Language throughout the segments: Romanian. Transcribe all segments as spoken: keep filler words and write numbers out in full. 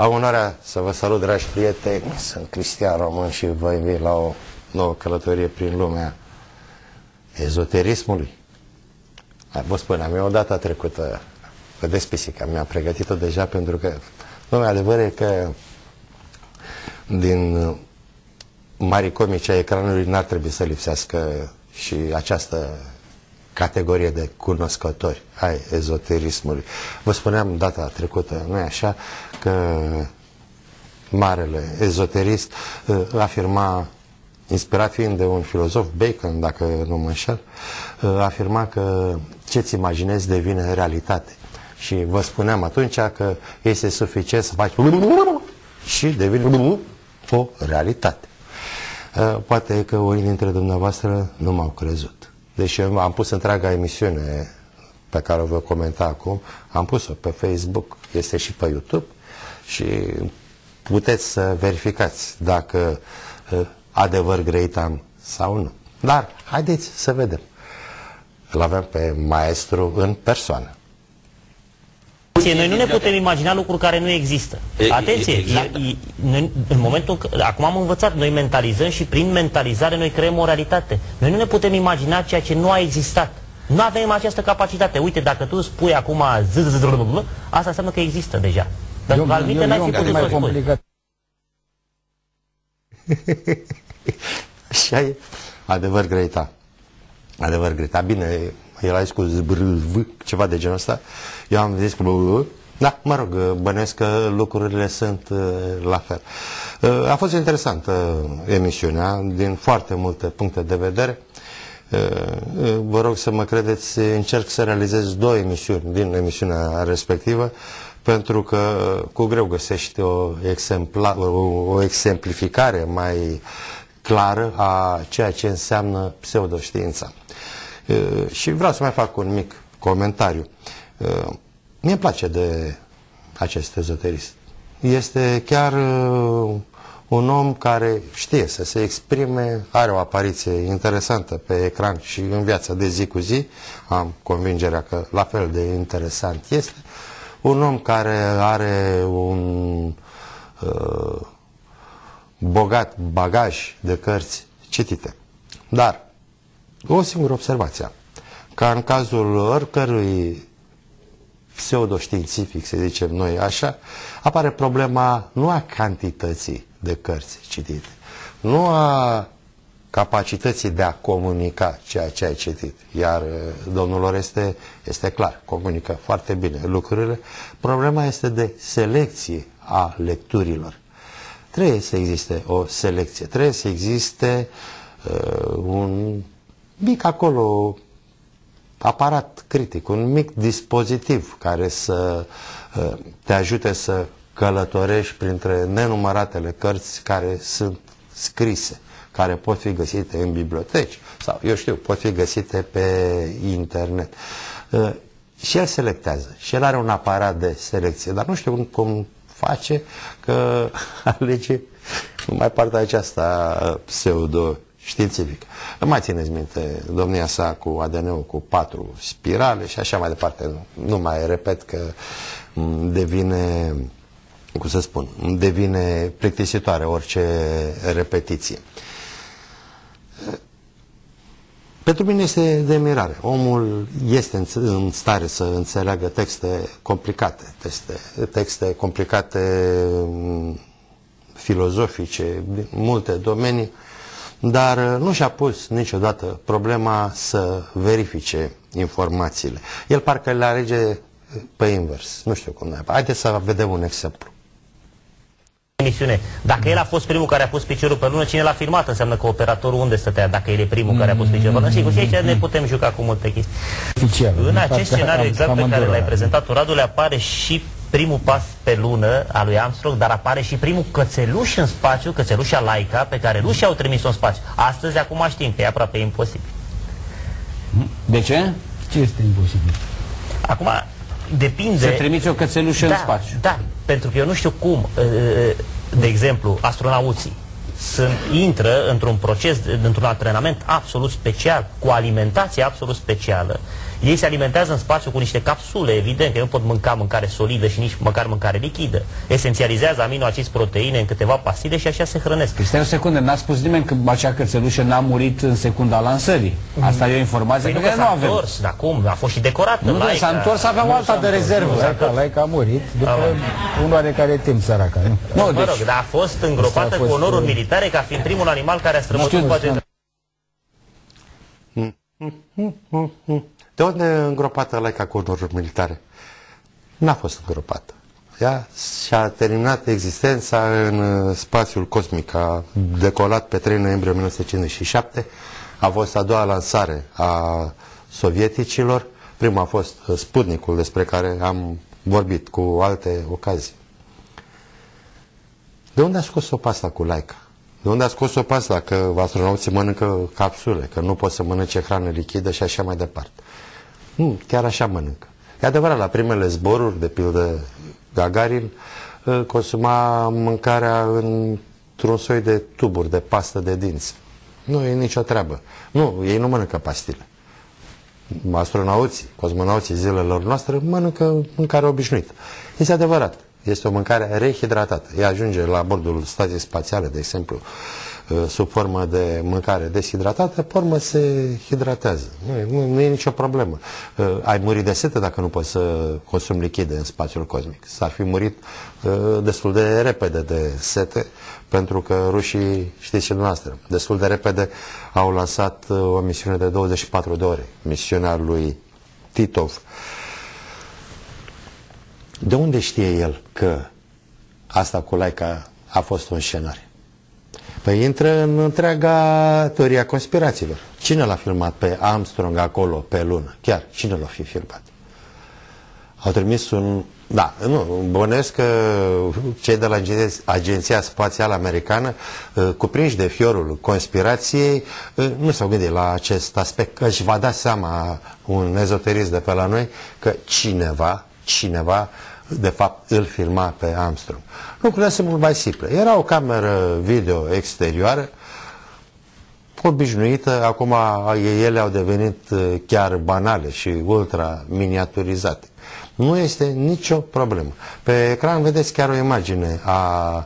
Am onoarea să vă salut, dragi prieteni. Sunt Cristian Român și vă invit la o nouă călătorie prin lumea ezoterismului. Vă spuneam, eu data trecută, vedeți pisica, mi-am pregătit-o deja pentru că, dom'le, adevăr e că din mari comici a ecranului n-ar trebui să lipsească și această categorie de cunoscători ai ezoterismului. Vă spuneam data trecută, nu-i așa, că marele ezoterist uh, afirma, inspirat fiind de un filozof, Bacon, dacă nu mă înșel, uh, afirma că ce-ți imaginezi devine realitate. Și vă spuneam atunci că este suficient să faci și devine o realitate. Uh, poate că unii dintre dumneavoastră nu m-au crezut. Deși am pus întreaga emisiune pe care o voi comenta acum, am pus-o pe Facebook, este și pe YouTube și puteți să verificați dacă uh, adevăr greit am sau nu. Dar haideți să vedem. Îl avem pe maestru în persoană. Noi nu ne putem imagina lucruri care nu există. Atenție, exact. Noi, în momentul, acum am învățat, noi mentalizăm și prin mentalizare noi creăm o realitate. Noi nu ne putem imagina ceea ce nu a existat. Nu avem această capacitate. Uite, dacă tu spui acum asta înseamnă că există deja. Pentru că altfel n-ai fi putut să spui. Așa e. Adevăr greita. Adevăr greita. Bine, el a zis cu zbrv, ceva de genul ăsta. Eu am zis cu... Da, mă rog, bănuiesc că lucrurile sunt uh, la fel. Uh, a fost interesantă emisiunea, din foarte multe puncte de vedere. Uh, uh, vă rog să mă credeți, încerc să realizez două emisiuni din emisiunea respectivă, pentru că uh, cu greu găsești o, exempla, o, o exemplificare mai clară a ceea ce înseamnă pseudoștiința. Uh, și vreau să mai fac un mic comentariu. Uh, Mie îmi place de acest ezoterist. Este chiar uh, un om care știe să se exprime, are o apariție interesantă pe ecran și în viața de zi cu zi. Am convingerea că la fel de interesant este. Un om care are un uh, bogat bagaj de cărți citite. Dar o singură observație. Ca în cazul oricărui pseudoștiințific, să zicem noi așa, apare problema nu a cantității de cărți citite, nu a capacității de a comunica ceea ce ai citit. Iar domnul Oreste este clar, comunică foarte bine lucrurile. Problema este de selecție a lecturilor. Trebuie să existe o selecție, trebuie să existe uh, un mic acolo aparat critic, un mic dispozitiv care să uh, te ajute să călătorești printre nenumăratele cărți care sunt scrise, care pot fi găsite în biblioteci sau, eu știu, pot fi găsite pe internet. Uh, și el selectează, și el are un aparat de selecție, dar nu știu cum, cum face, că alege numai partea aceasta pseudo științific. Nu mai țineți minte domnia sa cu A D N-ul cu patru spirale și așa mai departe. Nu, nu mai repet că devine, cum să spun, devine plictisitoare orice repetiție. Pentru mine este de mirare. Omul este în stare să înțeleagă texte complicate, texte, texte complicate filozofice, din multe domenii, dar nu și-a pus niciodată problema să verifice informațiile. El parcă le alege pe invers. Nu știu cum ne-a. Haideți să vedem un exemplu. Emisiune. Dacă el a fost primul care a pus piciorul pe lună, cine l-a filmat? Înseamnă că operatorul unde stătea, dacă el e primul care a pus piciorul pe lună. Sigur, și aici ne putem juca cu multe chestii. Oficial, în acest scenariu exact pe care l-ai prezentat, Radule, apare și primul pas pe lună a lui Armstrong, dar apare și primul cățeluș în spațiu, cățelușa Laika, pe care rușii au trimis-o în spațiu. Astăzi, acum știm că e aproape imposibil. De ce? Ce este imposibil? Acum, depinde... Să trimiți o cățelușă da, în spațiu. Da, pentru că eu nu știu cum, de exemplu, astronauții sunt, intră într-un proces, într-un antrenament absolut special, cu alimentație absolut specială. Ei se alimentează în spațiu cu niște capsule, evident că nu pot mânca mâncare solidă și nici măcar mâncare lichidă. Esențializează aminoacizi, proteine în câteva pastile și așa se hrănesc. Păi stai o secundă, n-a spus nimeni că acea cățelușă n-a murit în secunda lansării. Asta e o informație păi pe care nu avem. Întors, dar cum? A fost și decorată. Nu, s-a întors, avea o alta de rezervă. Laica, Laica a murit după un oarecare timp, săraca. Nu, nu mă deci, rog, dar a fost îngropată fost cu onoruri militare ca fiind primul animal care a străbătut poate... De unde e îngropată Laica cu onoruri militare? N-a fost îngropată. Ea și-a terminat existența în spațiul cosmic. A decolat pe trei noiembrie o mie nouă sute cincizeci și șapte. A fost a doua lansare a sovieticilor. Prima a fost Sputnicul, despre care am vorbit cu alte ocazii. De unde a scos-o pe asta cu Laica? De unde a scos-o pe asta? Că astronauții mănâncă capsule, că nu pot să mănânce hrană lichidă și așa mai departe. Nu, chiar așa mănâncă. E adevărat, la primele zboruri, de pildă Gagarin, consuma mâncarea într-un soi de tuburi, de pastă de dinți. Nu e nicio treabă. Nu, ei nu mănâncă pastile. Astronauții, cosmonauții zilelor noastre mănâncă mâncare obișnuită. Este adevărat. Este o mâncare rehidratată. Ea ajunge la bordul stației spațiale, de exemplu, sub formă de mâncare deshidratată, pe urmă se hidratează. Nu, nu, nu e nicio problemă. Ai murit de sete dacă nu poți să consumi lichide în spațiul cosmic. S-ar fi murit destul de repede de sete, pentru că rușii, știți și dumneavoastră, destul de repede au lansat o misiune de douăzeci și patru de ore, misiunea lui Titov. De unde știe el că asta cu Laica a fost o înscenare? Păi intră în întreaga teoria conspirațiilor. Cine l-a filmat pe Armstrong acolo, pe lună? Chiar, cine l-a fi filmat? Au trimis un... Da, nu, bănuiesc că cei de la Agenția Spațială Americană, cuprinși de fiorul conspirației, nu s-au gândit la acest aspect, că își va da seama un ezoterist de pe la noi că cineva, cineva, de fapt, îl filma pe Armstrong. Lucrurile sunt mult mai simple. Era o cameră video exterioară, obișnuită, acum ele au devenit chiar banale și ultra miniaturizate. Nu este nicio problemă. Pe ecran vedeți chiar o imagine a, a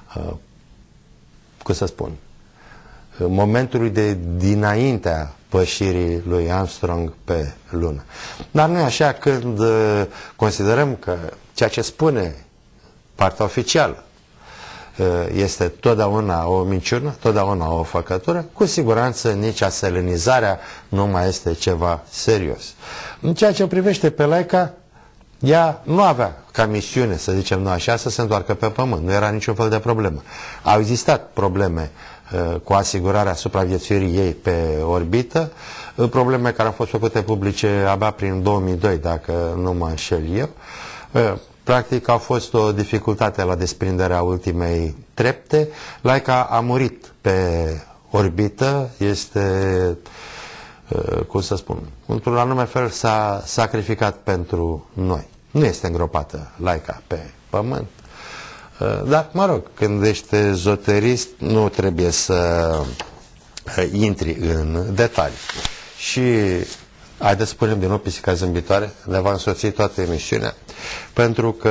cum să spun, momentului de dinaintea pășirii lui Armstrong pe lună. Dar nu e așa când considerăm că ceea ce spune partea oficială este totdeauna o minciună, totdeauna o făcătură, cu siguranță nici aselenizarea nu mai este ceva serios. În ceea ce privește pe Laica, ea nu avea ca misiune, să zicem noi așa, să se întoarcă pe Pământ. Nu era niciun fel de problemă. Au existat probleme uh, cu asigurarea supraviețuirii ei pe orbită, uh, probleme care au fost făcute publice abia prin două mii doi, dacă nu mă înșel eu. Uh, practic a fost o dificultate la desprinderea ultimei trepte. Laica a murit pe orbită, este... cum să spun, într-un anume fel s-a sacrificat pentru noi. Nu este îngropată Laica pe Pământ. Dar, mă rog, când ești ezoterist, nu trebuie să intri în detalii. Și haideți să spunem din nou pisica zâmbitoare, ne va însoți toată emisiunea, pentru că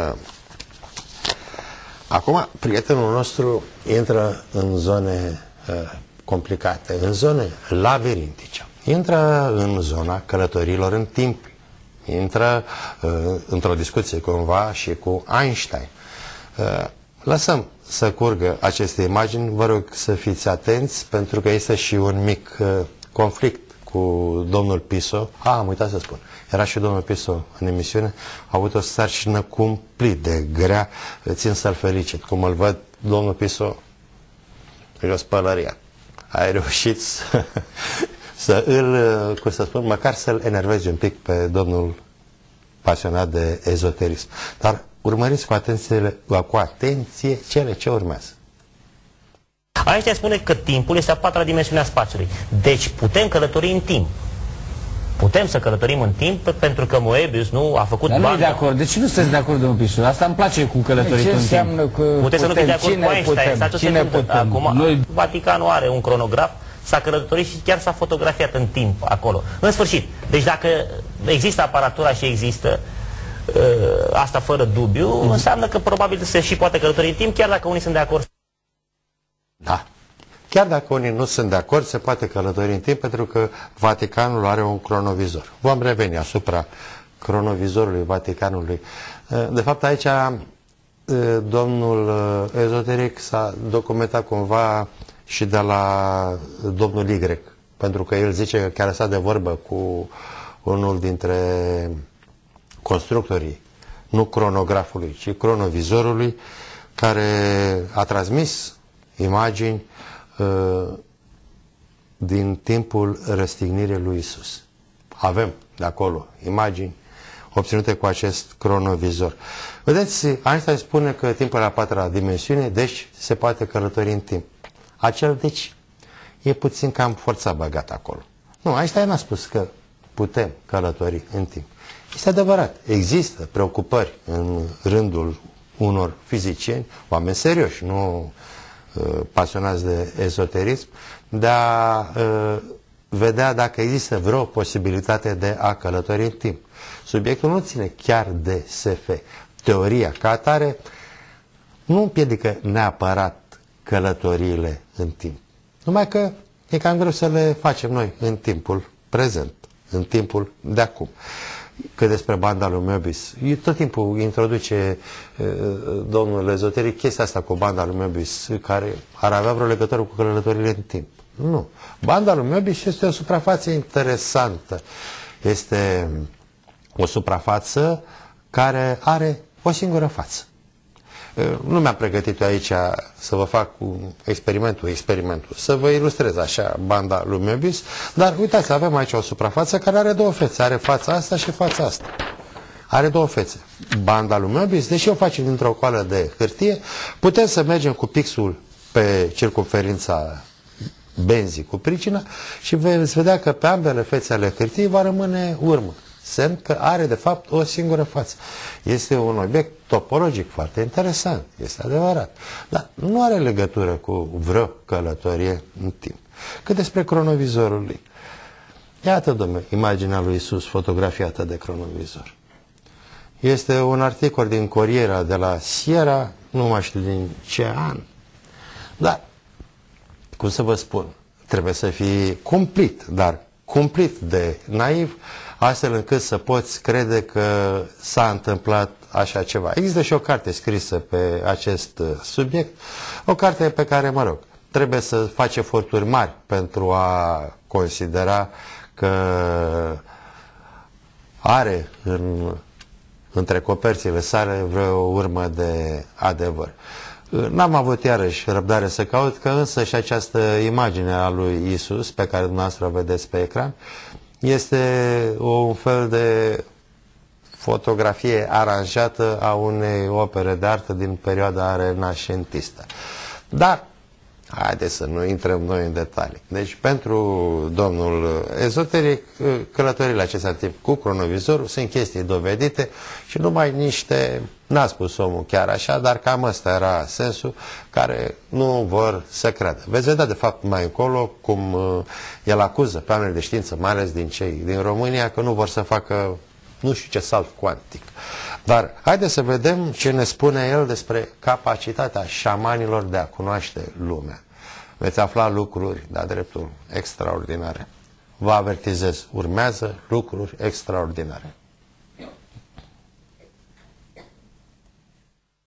acum prietenul nostru intră în zone complicate, în zone labirintice. Intră în zona călătorilor în timp. Intră uh, într-o discuție cumva și cu Einstein. Uh, lăsăm să curgă aceste imagini. Vă rog să fiți atenți, pentru că este și un mic uh, conflict cu domnul Piso. Ah, am uitat să spun. Era și domnul Piso în emisiune. A avut o sarcină cumplit de grea. Țin să-l felicit. Cum îl văd, domnul Piso, jos pălăria. Ai reușit să, să îl, cum să spun, măcar să-l enervezi un pic pe domnul pasionat de ezoterism. Dar urmăriți cu atenție, cu atenție cele ce urmează. Aici spune că timpul este a patra dimensiune a spațiului. Deci putem călători în timp. Putem să călătorim în timp pentru că Moebius nu a făcut bani. Dar nu e de banda. acord. De ce nu sunteți de acord, domnul Pisur? Asta îmi place cu călătoritul în timp. Că Puteți să nu fiți de acord cine cu Einstein. putem? Stați o Cine secundă. putem? Acum, Noi- Vaticanul are un cronograf, s-a călătorit și chiar s-a fotografiat în timp acolo. În sfârșit, deci dacă există aparatura și există uh, asta fără dubiu, mm. înseamnă că probabil se și poate călători în timp, chiar dacă unii sunt de acord. Da. Chiar dacă unii nu sunt de acord, se poate călători în timp pentru că Vaticanul are un cronovizor. Vom reveni asupra cronovizorului Vaticanului. De fapt, aici domnul Ezoteric s-a documentat cumva și de la domnul Y, pentru că el zice că chiar a stat de vorbă cu unul dintre constructorii, nu cronografului, ci cronovizorului, care a transmis imagini uh, din timpul răstignirii lui Isus. Avem de acolo imagini obținute cu acest cronovizor. Vedeți, Einstein spune că timpul e la patra dimensiune, deci se poate călători în timp. Acel deci e puțin cam forța băgat acolo. Nu, Einstein n-a spus că putem călători în timp. Este adevărat, există preocupări în rândul unor fizicieni, oameni serioși, nu uh, pasionați de ezoterism, de a uh, vedea dacă există vreo posibilitate de a călători în timp. Subiectul nu ține chiar de S F. Teoria ca atare nu împiedică neapărat călătoriile în timp. Numai că e cam greu să le facem noi în timpul prezent, în timpul de acum. Că despre banda lui Moebius, tot timpul introduce uh, domnul Ezoteric chestia asta cu banda lui Moebius, care ar avea vreo legătură cu călătorile în timp. Nu. Banda lui Moebius este o suprafață interesantă. Este o suprafață care are o singură față. Nu mi-am pregătit eu aici să vă fac un experimentul, experimentul, să vă ilustrez așa banda lui Moebius, dar uitați, avem aici o suprafață care are două fețe, are fața asta și fața asta. Are două fețe. Banda lui Moebius, deși o facem dintr-o coală de hârtie, putem să mergem cu pixul pe circumferința benzii cu pricina și veți vedea că pe ambele fețe ale hârtiei va rămâne urmă. Semn că are de fapt o singură față. Este un obiect topologic foarte interesant, este adevărat, dar nu are legătură cu vreo călătorie în timp. Cât despre cronovizorul lui. Iată, domnule, imaginea lui Isus fotografiată de cronovizor. Este un articol din Corriera de la Sierra, nu mai știu din ce an, dar, cum să vă spun, trebuie să fii cumplit, dar cumplit de naiv, astfel încât să poți crede că s-a întâmplat așa ceva. Există și o carte scrisă pe acest subiect, o carte pe care, mă rog, trebuie să faci eforturi mari pentru a considera că are în, între coperțile sale vreo urmă de adevăr. N-am avut iarăși răbdare să caut, că însă și această imagine a lui Isus, pe care dumneavoastră o vedeți pe ecran, este un fel de fotografie aranjată a unei opere de artă din perioada renascentistă. Dar, haideți să nu intrăm noi în detalii. Deci, pentru domnul Ezoteric, călătorile acestea tip cu cronovizorul sunt chestii dovedite și numai niște, n-a spus omul chiar așa, dar cam ăsta era sensul, care nu vor să creadă. Veți vedea, de fapt, mai încolo, cum el acuză pe oamenii de știință, mai ales din cei din România, că nu vor să facă nu știu ce salt cuantic. Dar haideți să vedem ce ne spune el despre capacitatea șamanilor de a cunoaște lumea. Veți afla lucruri de-a dreptul extraordinare. Vă avertizez, urmează lucruri extraordinare.